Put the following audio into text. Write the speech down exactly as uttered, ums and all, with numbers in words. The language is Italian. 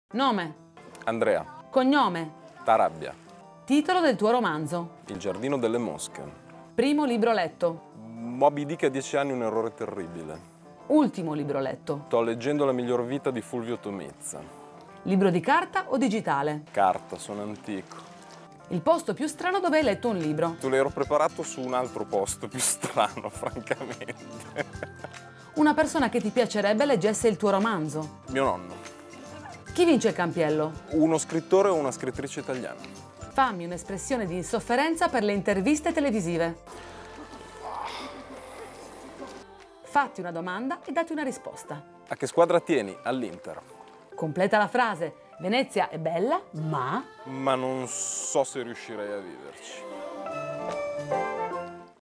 Nome. Andrea. Cognome. Tarabia. Titolo del tuo romanzo. Il giardino delle mosche. Primo libro letto. Moby Dick a dieci anni, un errore terribile. Ultimo libro letto. Sto leggendo La miglior vita di Fulvio Tomezza. Libro di carta o digitale? Carta, sono antico. Il posto più strano dove hai letto un libro. Tu l'ero preparato su un altro posto più strano, francamente. Una persona che ti piacerebbe leggesse il tuo romanzo. Mio nonno. Chi vince il campiello? Uno scrittore o una scrittrice italiana. Fammi un'espressione di insofferenza per le interviste televisive. Fatti una domanda e dati una risposta. A che squadra tieni? All'Inter. Completa la frase. Venezia è bella, ma... Ma non so se riuscirei a viverci.